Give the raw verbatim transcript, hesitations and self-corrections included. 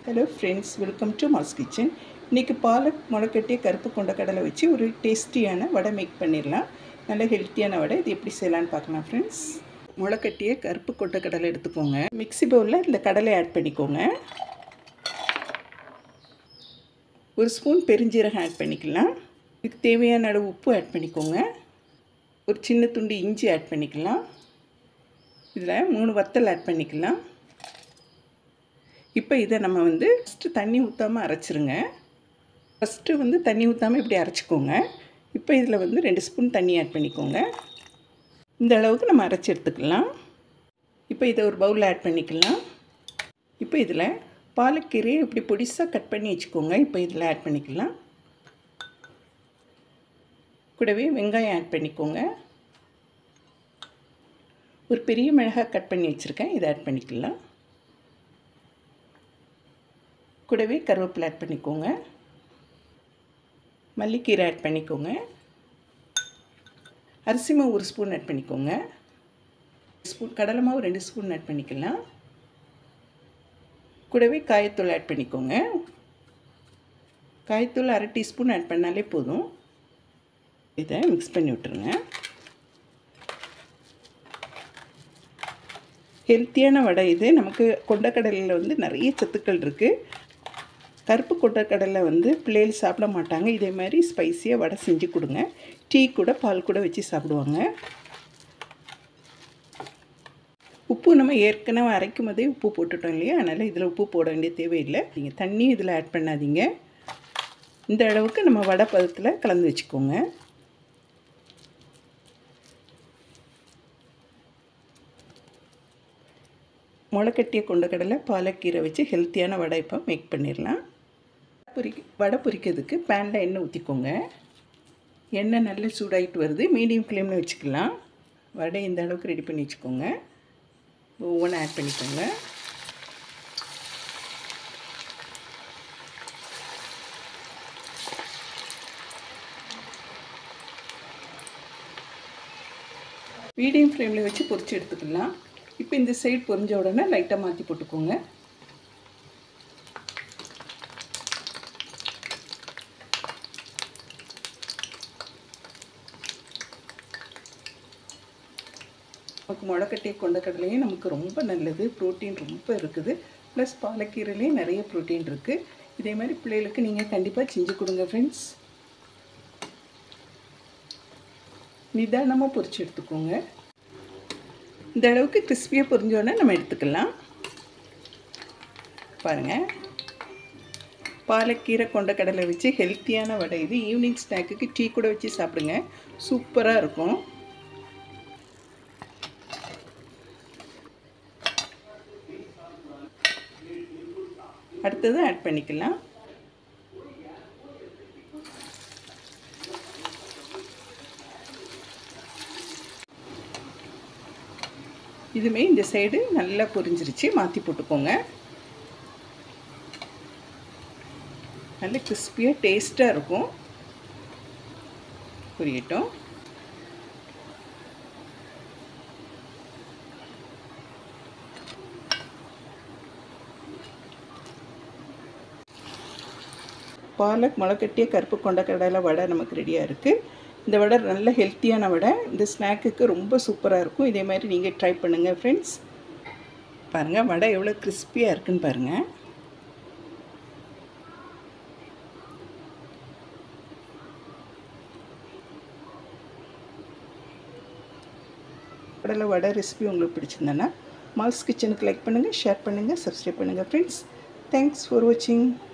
Hello friends, welcome to Ma's Kitchen. இன்றைக்கி பாலக் முளைக்கட்டிய கருப்பு கொண்ட கடலை வச்சு ஒரு டேஸ்டியான வடை மேக் பண்ணிடலாம். நல்ல ஹெல்த்தியான வடை. இது எப்படி செய்யலான்னு பார்க்கலாம் ஃப்ரெண்ட்ஸ். முளைக்கட்டிய கருப்பு கொண்ட கடலை எடுத்துக்கோங்க. மிக்ஸி பவுலில் இந்த கடலை ஆட் பண்ணிக்கோங்க. ஒரு ஸ்பூன் பெருஞ்சீரகம் ஆட் பண்ணிக்கலாம். இதுக்கு தேவையான அளவு உப்பு ஆட் பண்ணிக்கோங்க. ஒரு சின்ன துண்டு இஞ்சி ஆட் பண்ணிக்கலாம். இதில் மூணு வத்தல் ஆட் பண்ணிக்கலாம். இப்போ இதை நம்ம வந்து ஃபஸ்ட்டு தண்ணி ஊற்றாமல் அரைச்சிருங்க. ஃபஸ்ட்டு வந்து தண்ணி ஊற்றாமல் இப்படி அரைச்சிக்கோங்க. இப்போ இதில் வந்து ரெண்டு ஸ்பூன் தண்ணி ஆட் பண்ணிக்கோங்க. இந்த அளவுக்கு நம்ம அரைச்சி எடுத்துக்கலாம். இப்போ இதை ஒரு பவுலில் ஆட் பண்ணிக்கலாம். இப்போ இதில் பாலக்கீரையை இப்படி பொடிசாக கட் பண்ணி வச்சுக்கோங்க. இப்போ இதில் ஆட் பண்ணிக்கலாம். கூடவே வெங்காயம் ஆட் பண்ணிக்கோங்க. ஒரு பெரிய மிளகாய் கட் பண்ணி வச்சுருக்கேன், இதை ஆட் பண்ணிக்கலாம். கூடவே கருவேப்பிலை ஆட் பண்ணிக்கோங்க. மல்லிக்கீரை ஆட் பண்ணிக்கோங்க. அரிசி மாவு ஒரு ஸ்பூன் ஆட் பண்ணிக்கோங்க. ஸ்பூன் கடலை மாவு ரெண்டு ஸ்பூன் ஆட் பண்ணிக்கலாம். கூடவே காயத்தூள் ஆட் பண்ணிக்கோங்க. காயத்தூள் அரை டீஸ்பூன் ஆட் பண்ணாலே போதும். இதை மிக்ஸ் பண்ணி விட்டுருங்க. ஹெல்த்தியான வடை இது. நமக்கு கொண்டக்கடலையில் வந்து நிறைய சத்துக்கள் இருக்குது. கருப்பு கொண்டக்கடலை வந்து பிள்ளைகள் சாப்பிட மாட்டாங்க. இதே மாதிரி ஸ்பைஸியாக வடை செஞ்சு கொடுங்க. டீ கூட பால் கூட வச்சு சாப்பிடுவாங்க. உப்பு நம்ம ஏற்கனவே அரைக்கும் போதே உப்பு போட்டுட்டோம் இல்லையா, அதனால் இதில் உப்பு போட வேண்டிய தேவையில்லை. நீங்கள் தண்ணி இதில் ஆட் பண்ணாதீங்க. இந்த அளவுக்கு நம்ம வடை பதத்தில் கலந்து வச்சுக்கோங்க. முளைக்கட்டிய கொண்டக்கடலை பாலக்கீரை வச்சு ஹெல்த்தியான வடை இப்போ மேக் பண்ணிடலாம். பொரி வடை பொரிக்கிறதுக்கு பேனில் எண்ணெய் ஊற்றிக்கோங்க. எண்ணெய் நல்லா சூடாகிட்டு வருது. மீடியம் ஃப்ளேமில் வச்சுக்கலாம். வடை இந்த அளவுக்கு ரெடி பண்ணி வச்சுக்கோங்க. ஒவ்வொன்றும் ஆட் பண்ணிக்கோங்க. மீடியம் ஃப்ளேமில் வச்சு பொரிச்சு எடுத்துக்கலாம். இப்போ இந்த சைடு பொரிஞ்ச உடனே லைட்டாக மாற்றி போட்டுக்கோங்க. நமக்கு முளைக்கட்டிய கொண்டக்கடலையும் நமக்கு ரொம்ப நல்லது. ப்ரோட்டீன் ரொம்ப இருக்குது. ப்ளஸ் பாலக்கீரையிலையும் நிறைய ப்ரோட்டீன் இருக்குது. இதே மாதிரி பிள்ளைகளுக்கு நீங்கள் கண்டிப்பாக செஞ்சு கொடுங்க ஃப்ரெண்ட்ஸ். நிதானமாக பொரிச்சு எடுத்துக்கோங்க. இந்த அளவுக்கு கிறிஸ்பியாக பொரிஞ்சோடனே நம்ம எடுத்துக்கலாம். பாருங்கள், பாலக்கீரை கொண்டக்கடலை வச்சு ஹெல்த்தியான வடை இது. ஈவினிங் ஸ்நாக்குக்கு டீ கூட வச்சு சாப்பிடுங்க. சூப்பராக இருக்கும். அடுத்தது ஆட் பண்ணிக்கலாம். இதுமே இந்த சைடு நல்லா பொரிஞ்சிருச்சு. மாற்றி போட்டுக்கோங்க. நல்ல கிறிஸ்பியாக டேஸ்ட்டாக இருக்கும். பொரியட்டும். பாலக் முளைக்கட்டிய கருப்பு கொண்டக்கடலை வடை நமக்கு ரெடியாக இருக்குது. இந்த வடை நல்ல ஹெல்த்தியான வடை. இந்த ஸ்நாக்குக்கு ரொம்ப சூப்பராக இருக்கும். இதே மாதிரி நீங்கள் ட்ரை பண்ணுங்கள் ஃப்ரெண்ட்ஸ். பாருங்கள் வடை எவ்வளோ கிறிஸ்பியாக இருக்குன்னு பாருங்கள். கடலை வடை ரெசிபி உங்களுக்கு பிடிச்சிருந்தேன்னா மாஸ் கிச்சனுக்கு லைக் பண்ணுங்கள், ஷேர் பண்ணுங்கள், சப்ஸ்கிரைப் பண்ணுங்கள் ஃப்ரெண்ட்ஸ். தேங்க்ஸ் ஃபார் வாட்சிங்.